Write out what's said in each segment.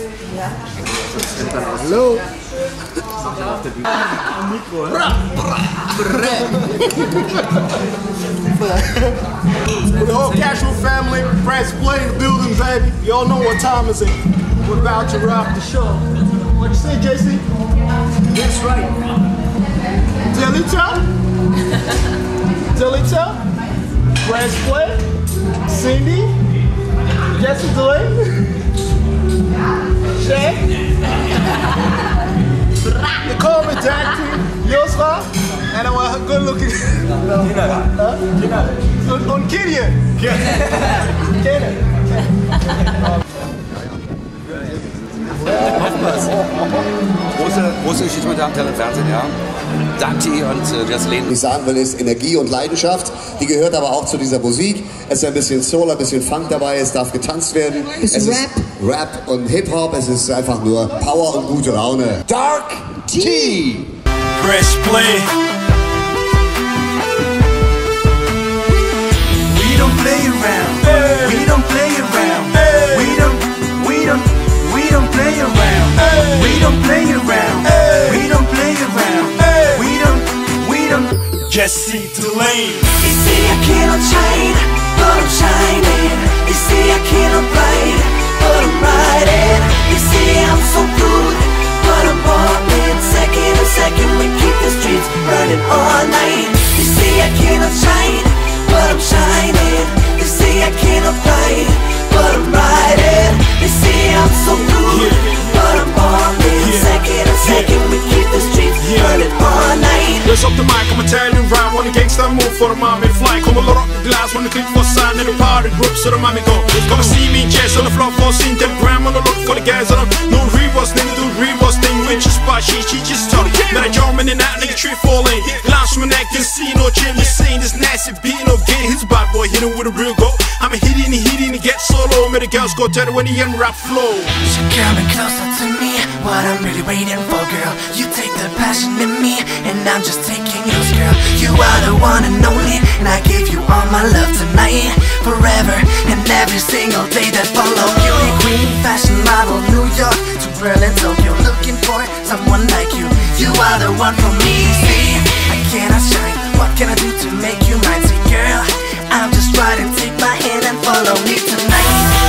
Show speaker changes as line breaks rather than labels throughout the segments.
Hallo. For the whole Casual family, press play in the building, baby. You all know what time is it. We're about to rock the show. What you say, JC? That's right. Delita? Delita? Press play? Cindy? Jesse Delay? Shay? They call me Daddy, Yosra, and I'm a good looking. Und Kenia.
Große Geschichte mit der Antenne im Fernsehen, ja. Dante und Jesslyn.
Was ich sagen will, ist Energie und Leidenschaft. Die gehört aber auch zu dieser Musik. Es ist ein bisschen Soul, ein bisschen Funk dabei. Es darf getanzt werden. Es ist Rap und Hip-Hop. Es ist einfach nur Power und gute Laune. Dark T.
Press play. We don't play around. Hey. We don't play around. Hey. We don't play around. Hey. We don't play around. Hey. We don't play around. Hey. We don't. Jesse Delane.
You see I cannot shine, but I'm shining. You see I cannot ride, but I'm riding. You see I'm so good, but I'm bombing. Second to second we keep the streets burning all night. You see I cannot shine, but I'm shining. You see I cannot ride, but I'm riding. You see I'm so good, but I'm bombing. Second to second we keep the streets burning all night.
Lös upp the mic, I'm Italian rhyme. On the gangsta move for the mommy fly. Kommer load up the glass when the click for sign in the party group so the mommy go. Come and see me in chest on the floor for scene. Telegram on the look for the guys on them. No reverse, nigga do reverse thing. With your spot, she just talk. Man, I jump in and out, nigga tree falling. Glance from my neck, can see no chin. You saying this nasty beat, no getting his bad boy hitting with a real go. I'm a hitting, he get solo. Made the girls go tell it when he in rap flow.
So coming closer to me, what I'm really waiting for, girl. You take the passion in me, and I'm just taking yours, girl. You are the one and only, and I give you all my love tonight, forever, and every single day that follow. Beauty queen, fashion model, New York to Berlin, Tokyo. Looking for someone like you. You are the one for me. See, I cannot shine. What can I do to make you mine? See, girl, I'm just riding. Take my hand and follow me tonight.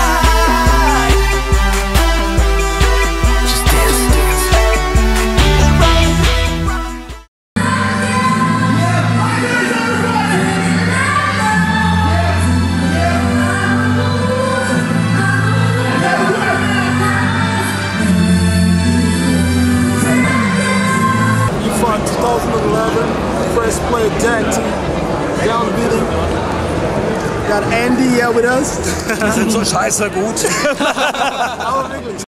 Press play, Daddy, down beating. Got Andy here with us.
Die sind so scheiße gut.
Aber wirklich.